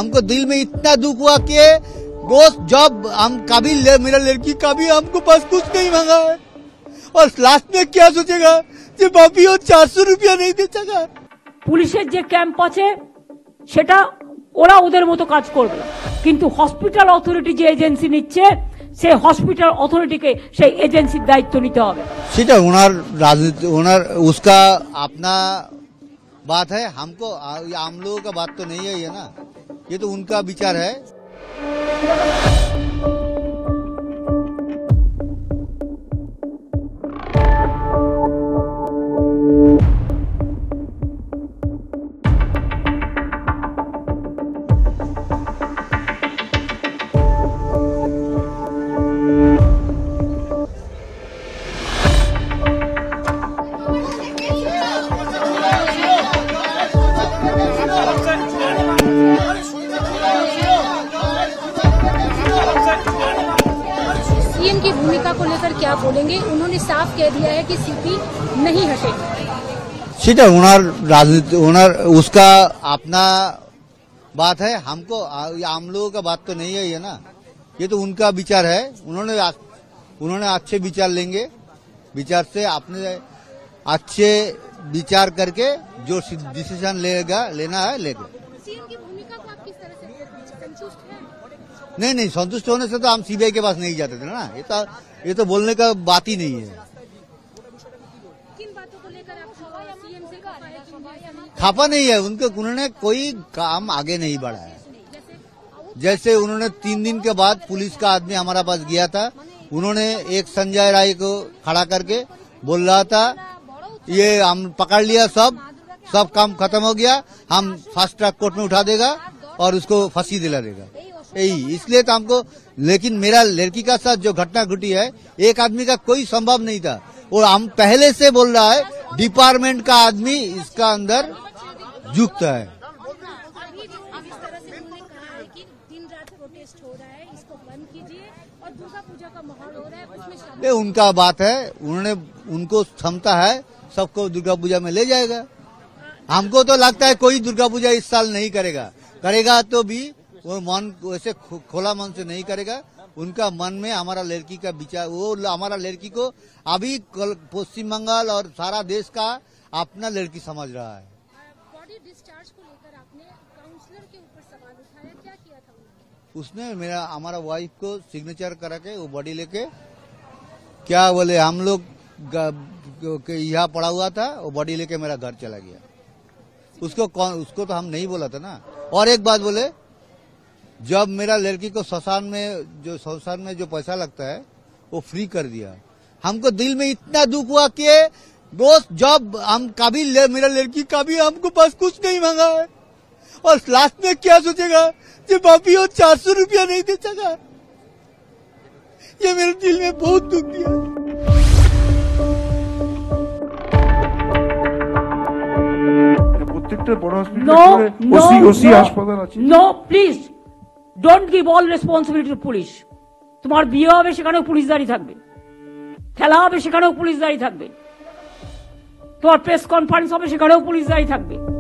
हमको दिल में इतना दुख हुआ कि दोस्त जब हम कभी मेरा लड़की कभी हमको पास कुछ नहीं मांगा है और लास्ट में क्या सोचेगा যে বাপি ও 400 রুপিয়া नहीं দেছেগা। পুলিশের যে ক্যাম্প আছে সেটা ওরা ওদের মতো কাজ করবে, কিন্তু হসপিটাল অথরিটি যে এজেন্সি নিচ্ছে সেই হসপিটাল অথরিটিকে সেই এজেন্সির দায়িত্ব নিতে হবে। সেটা ওনার রাজনীতি, ওনার उसका अपना बात है, हमको आम लोगों का बात तो नहीं है ये ना, ये तो उनका विचार है। सीएम की भूमिका को लेकर क्या बोलेंगे? उन्होंने साफ कह दिया है कि सीपी नहीं हटेगी। সেটা ওনার राजनीति, ওনার उसका अपना बात है, हमको आम लोगों का बात तो नहीं है ये ना, ये तो उनका विचार है। उन्होंने अच्छे विचार लेंगे, विचार से अपने अच्छे विचार करके जो डिसीजन लेना है लेगा। सीएम की भूमिका को आप किस तरह से संतुष्ट हैं? नहीं, संतुष्ट होने से तो हम सीबीआई के पास नहीं जाते थे ना, ये तो बोलने का बात ही नहीं है। किन बातों को लेकर आप सीएम से खापा नहीं है उनको, उन्होंने कोई काम आगे नहीं बढ़ाया। जैसे उन्होंने 3 दिन के बाद पुलिस का आदमी हमारा पास गया था, उन्होंने एक संजय राय को खड़ा करके बोल रहा था ये हम पकड़ लिया, सब काम खत्म हो गया, हम फास्ट ट्रैक कोर्ट में उठा देगा और उसको फांसी दिला देगा, यही। इसलिए तो हमको, लेकिन मेरा लड़की का साथ जो घटना घटी है, एक आदमी का कोई संभव नहीं था, और हम पहले से बोल रहा है डिपार्टमेंट का आदमी इसका अंदर युक्त है। अभी जो इस तरह से उन्होंने कहा है कि दिन रात प्रोटेस्ट हो रहा है, इसको बंद कीजिए, और दुर्गा पूजा का माहौल हो रहा है उसमें शामिल। ये उनका बात है, उनको क्षमता है सबको दुर्गा पूजा में ले जाएगा। हमको तो लगता है कोई दुर्गा पूजा इस साल नहीं करेगा तो भी वो मन वैसे खोला मन से नहीं करेगा। उनका मन में हमारा लड़की का विचार, वो हमारा लड़की को अभी पश्चिम बंगाल और सारा देश का अपना लड़की समझ रहा है। बॉडी डिस्चार्ज को लेकर आपने काउंसलर के ऊपर सवाल उठाया, क्या किया था उसने? हमारा वाइफ को सिग्नेचर करा के वो बॉडी लेके, क्या बोले, हम लोग यहाँ पड़ा हुआ था, वो बॉडी लेके मेरा घर चला गया। उसको तो हम नहीं बोला था ना। और एक बात बोले, जब मेरा लड़की को शमशान में जो पैसा लगता है वो फ्री कर दिया। हमको दिल में इतना दुख हुआ कि दोस्त जब हम कभी मेरा लड़की कभी हमको पास कुछ नहीं मांगा है और लास्ट में क्या सोचेगा कि बापी वो 400 रुपया नहीं देगा। ये मेरे दिल में बहुत दुख दिया। No, please don't give all responsibility to police. তোমার বিয়ে হবে সেখানেও পুলিশ দাঁড়িয়ে থাকবে, খেলা হবে সেখানেও পুলিশ দাঁড়িয়ে থাকবে, তোমার প্রেস কনফারেন্স হবে সেখানেও পুলিশ দাঁড়িয়ে থাকবে।